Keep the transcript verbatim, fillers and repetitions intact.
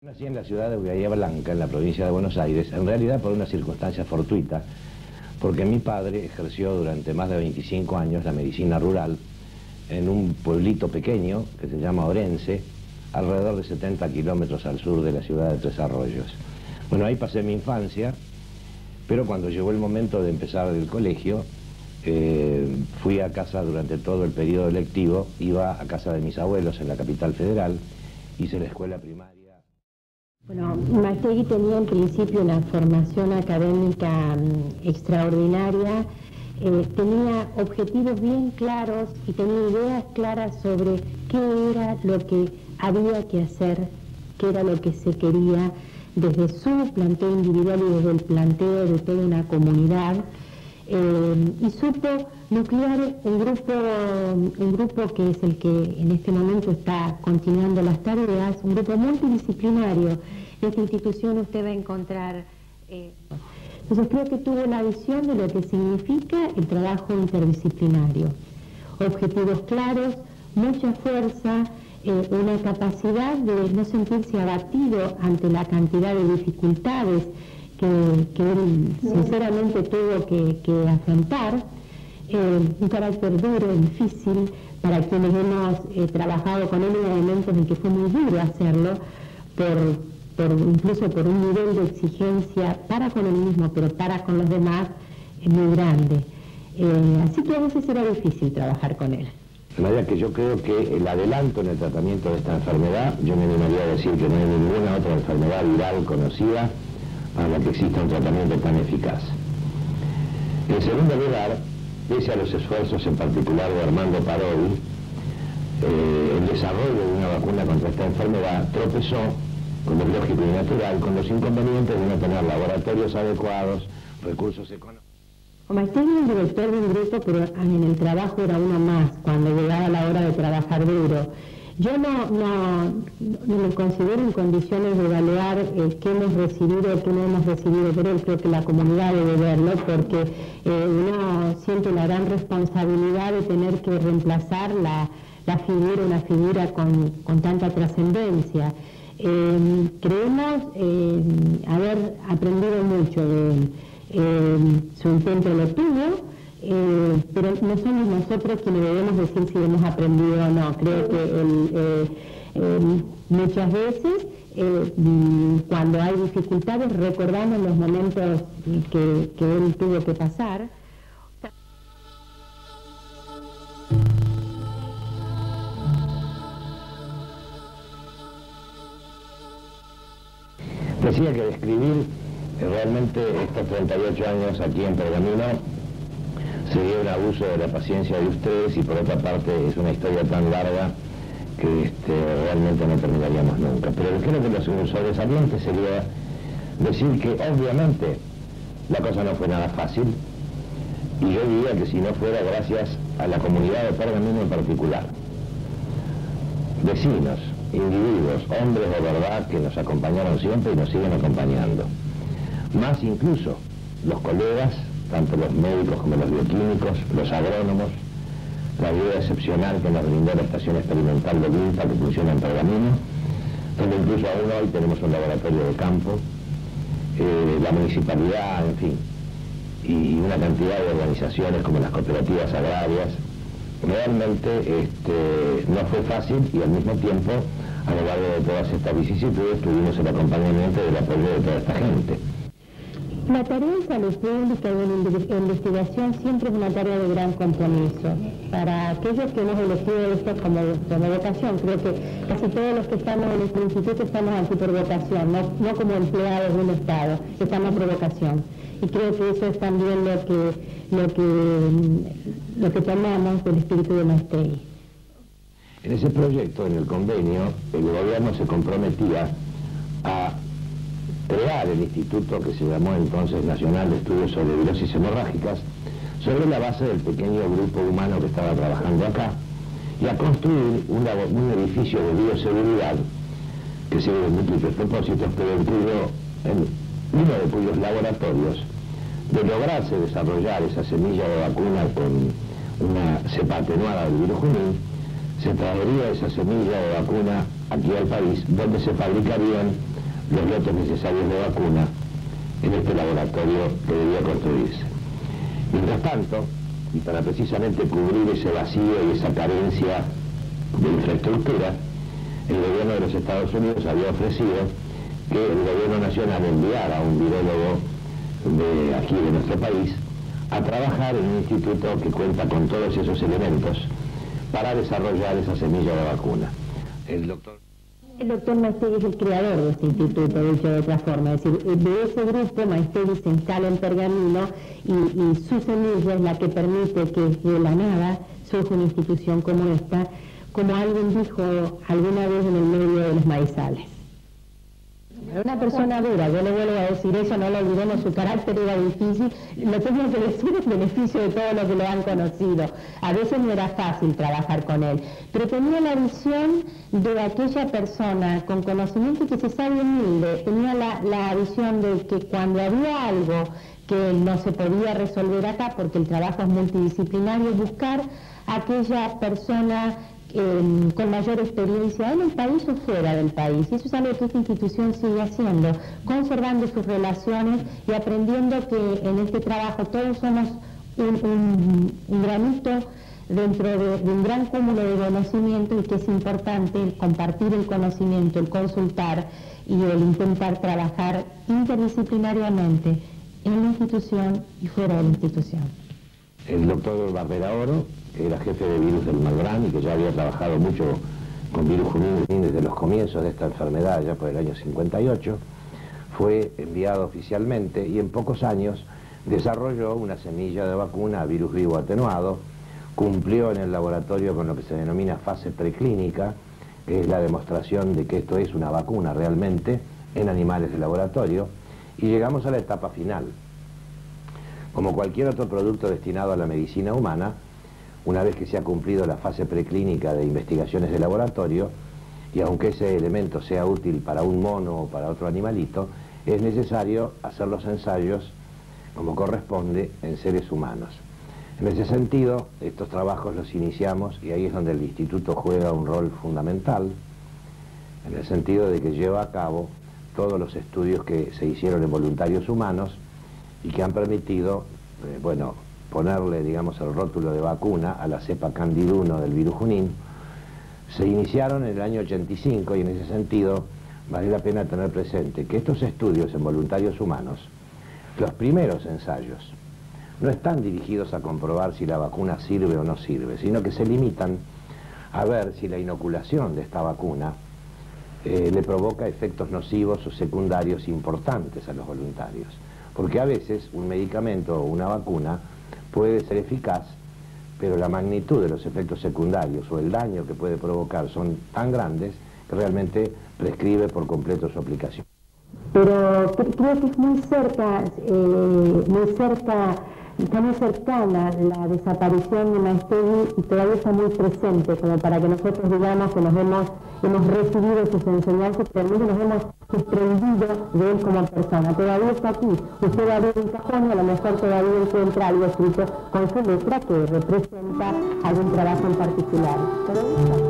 Nací en la ciudad de Bahía Blanca, en la provincia de Buenos Aires, en realidad por una circunstancia fortuita, porque mi padre ejerció durante más de veinticinco años la medicina rural en un pueblito pequeño que se llama Orense, alrededor de setenta kilómetros al sur de la ciudad de Tres Arroyos. Bueno, ahí pasé mi infancia, pero cuando llegó el momento de empezar el colegio, eh, fui a casa durante todo el periodo lectivo, iba a casa de mis abuelos en la capital federal, hice la escuela primaria. Bueno, Mastegui tenía en principio una formación académica um, extraordinaria, eh, tenía objetivos bien claros y tenía ideas claras sobre qué era lo que había que hacer, qué era lo que se quería desde su planteo individual y desde el planteo de toda una comunidad, eh, y supo nuclear un grupo, un grupo que es el que en este momento está continuando las tareas, un grupo multidisciplinario. En esta institución usted va a encontrar... Eh, entonces creo que tuvo la visión de lo que significa el trabajo interdisciplinario. Objetivos claros, mucha fuerza, eh, una capacidad de no sentirse abatido ante la cantidad de dificultades que, que él sinceramente tuvo que, que afrontar. Eh, un carácter duro, difícil, para quienes hemos eh, trabajado con él en momentos en que fue muy duro hacerlo, por, por, incluso por un nivel de exigencia para con él mismo, pero para con los demás, eh, muy grande. Eh, así que a veces era difícil trabajar con él. De manera que yo creo que el adelanto en el tratamiento de esta enfermedad, yo me animaría a decir que no hay ninguna otra enfermedad viral conocida para la que exista un tratamiento tan eficaz. En segundo lugar, pese a los esfuerzos en particular de Armando Parodi, eh, el desarrollo de una vacuna contra esta enfermedad tropezó, como es lógico y natural, con los inconvenientes de no tener laboratorios adecuados, recursos económicos. Mastegui era el director de un grupo, pero en el trabajo era uno más, cuando llegaba la hora de trabajar duro. Yo no, no, no me considero en condiciones de evaluar eh, qué hemos recibido o qué no hemos recibido, pero creo que la comunidad debe verlo, porque eh, uno siente la gran responsabilidad de tener que reemplazar la, la figura, una figura con, con tanta trascendencia. Eh, creemos eh, haber aprendido mucho de él. Eh, su intento lo tuvo, Eh, pero no somos nosotros quienes debemos decir si hemos aprendido o no. Creo que el, eh, eh, muchas veces eh, cuando hay dificultades recordamos los momentos que, que él tuvo que pasar. Decía que describir realmente estos treinta y ocho años aquí en Pergamino sería un abuso de la paciencia de ustedes, y por otra parte es una historia tan larga que este, realmente no terminaríamos nunca. Pero creo que lo sobresaliente sería decir que obviamente la cosa no fue nada fácil, y yo diría que si no fuera gracias a la comunidad de Pergamino en particular, vecinos, individuos, hombres de verdad que nos acompañaron siempre y nos siguen acompañando, más incluso los colegas, tanto los médicos como los bioquímicos, los agrónomos, la ayuda excepcional que nos brindó la estación experimental de INTA que funciona en Pergamino, donde incluso aún hoy tenemos un laboratorio de campo, eh, la municipalidad, en fin, y una cantidad de organizaciones como las cooperativas agrarias. Realmente este, no fue fácil, y al mismo tiempo, a lo largo de todas estas vicisitudes, tuvimos el acompañamiento y el apoyo de toda esta gente. La tarea de salud pública y de investigación siempre es una tarea de gran compromiso. Para aquellos que hemos elegido esto como, como vocación, creo que casi todos los que estamos en este instituto estamos aquí por vocación, no, no como empleados de un Estado, estamos por vocación. Y creo que eso es también lo que, lo que, lo que tomamos del espíritu de Mastegui. En ese proyecto, en el convenio, el gobierno se comprometía a crear el instituto que se llamó entonces Nacional de Estudios sobre Virosis Hemorrágicas, sobre la base del pequeño grupo humano que estaba trabajando acá, y a construir una, un edificio de bioseguridad que sirve de múltiples propósitos, pero en cuyo, en uno de cuyos laboratorios, de lograrse desarrollar esa semilla de vacuna con una cepa atenuada del virus Junín, se traería esa semilla de vacuna aquí al país, donde se fabricarían los lotes necesarios de vacuna en este laboratorio que debía construirse. Mientras tanto, y para precisamente cubrir ese vacío y esa carencia de infraestructura, el gobierno de los Estados Unidos había ofrecido que el gobierno nacional enviara a un virólogo de aquí de nuestro país a trabajar en un instituto que cuenta con todos esos elementos para desarrollar esa semilla de vacuna. El doctor... El doctor Maestegui es el creador de este instituto, dicho de otra forma. Es decir, de ese grupo Maestegui se instala en Pergamino y, y su semilla es la que permite que de la nada surja una institución como esta, como alguien dijo alguna vez en el medio de los maizales. Una persona dura, yo le vuelvo a decir eso, no lo olvidemos, su carácter era difícil, lo tengo que decir en beneficio de todos los que lo han conocido. A veces no era fácil trabajar con él, pero tenía la visión de aquella persona con conocimiento y que se sabe humilde, tenía la, la visión de que cuando había algo que no se podía resolver acá, porque el trabajo es multidisciplinario, buscar a aquella persona Eh, con mayor experiencia en el país o fuera del país. Y eso es algo que esta institución sigue haciendo, conservando sus relaciones y aprendiendo que en este trabajo todos somos un, un, un granito dentro de, de un gran cúmulo de conocimiento y que es importante el compartir el conocimiento, el consultar y el intentar trabajar interdisciplinariamente en la institución y fuera de la institución. El doctor Barbera Oro, que era jefe de virus del Malbrán y que ya había trabajado mucho con virus Junín desde los comienzos de esta enfermedad, ya por el año cincuenta y ocho, fue enviado oficialmente y en pocos años desarrolló una semilla de vacuna a virus vivo atenuado, cumplió en el laboratorio con lo que se denomina fase preclínica, que es la demostración de que esto es una vacuna realmente en animales de laboratorio, y llegamos a la etapa final. Como cualquier otro producto destinado a la medicina humana, una vez que se ha cumplido la fase preclínica de investigaciones de laboratorio, y aunque ese elemento sea útil para un mono o para otro animalito, es necesario hacer los ensayos como corresponde en seres humanos. En ese sentido, estos trabajos los iniciamos y ahí es donde el instituto juega un rol fundamental, en el sentido de que lleva a cabo todos los estudios que se hicieron en voluntarios humanos y que han permitido, eh, bueno, ponerle, digamos, el rótulo de vacuna a la cepa Candiduno del virus Junín. Se iniciaron en el año ochenta y cinco y en ese sentido vale la pena tener presente que estos estudios en voluntarios humanos, los primeros ensayos, no están dirigidos a comprobar si la vacuna sirve o no sirve, sino que se limitan a ver si la inoculación de esta vacuna eh, le provoca efectos nocivos o secundarios importantes a los voluntarios. Porque a veces un medicamento o una vacuna puede ser eficaz, pero la magnitud de los efectos secundarios o el daño que puede provocar son tan grandes que realmente prescribe por completo su aplicación. Pero creo que es muy cerca, eh, muy cerca, está muy cercana la desaparición de Maestegui y todavía está muy presente, como para que nosotros digamos que nos hemos, hemos recibido sus enseñanzas, pero al menos nos hemos desprendido de él como persona. Todavía está aquí, usted va a ver un cajón y a lo mejor todavía encuentra algo escrito con su letra que representa algún trabajo en particular. Pero